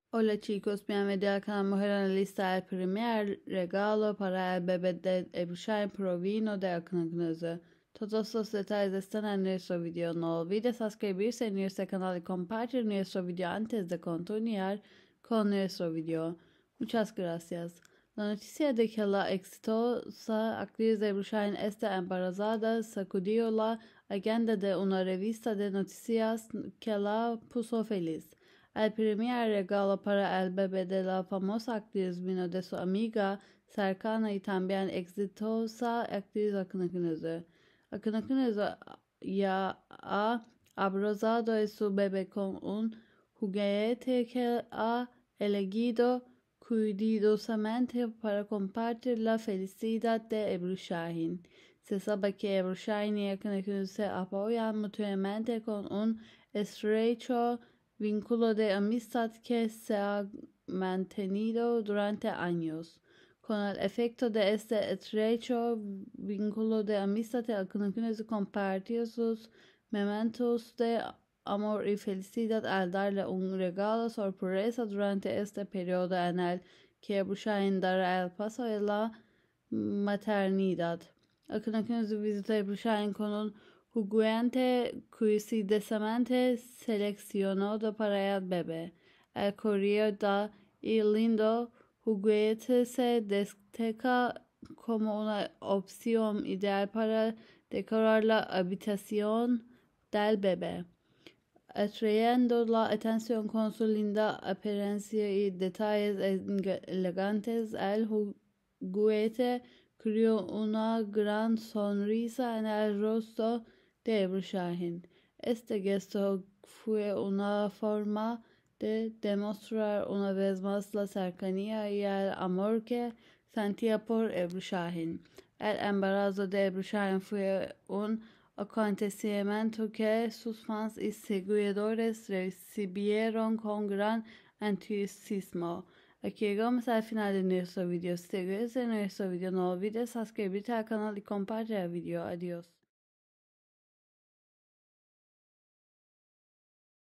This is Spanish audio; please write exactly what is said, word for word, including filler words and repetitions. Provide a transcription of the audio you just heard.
Hola chicos, bienvenidos al canal Mujer Analista. El primer regalo para el bebé de Ebrushine provino de Aknaknuze. Todos los detalles están en nuestro video. No olvides suscribirse a nuestro canal y compartir nuestro video antes de continuar con nuestro video. Muchas gracias. La noticia de que la exitosa actriz Ebrushine está embarazada sacudió la agenda de una revista de noticias que la puso feliz. El primer regalo para el bebé de la famosa actriz vino de su amiga cercana y también exitosa actriz Aknaknuze. Aknaknuze ya ha abrazado a su bebé con un juguete que ha elegido cuidadosamente para compartir la felicidad de Ebrushine. Se sabe que Ebrushine y Aknaknuze se apoyan mutuamente con un estrecho vínculo de amistad que se ha mantenido durante años. Con el efecto de este estrecho vínculo de amistad, Aknaknuze compartió sus momentos de amor y felicidad al darle un regalo sorpresa durante este periodo en el que Ebrushine dará el paso a la maternidad. Aknaknuze visitó Ebrushine con un juguete cuidadosamente seleccionado para el bebé. El curioso y lindo juguete se destaca como una opción ideal para decorar la habitación del bebé, atrayendo la atención con su linda apariencia y detalles elegantes. El juguete creó una gran sonrisa en el rostro de Ebrushine. Este gesto fue una forma de demostrar una vez más la cercanía y el amor que sentía por Ebrushine. El embarazo de Ebrushine fue un acontecimiento que sus fans y seguidores recibieron con gran entusiasmo. Aquí llegamos al final de nuestro video. Si te gusta nuestro video, no olvides suscribirte al canal y compartir el video. Adiós.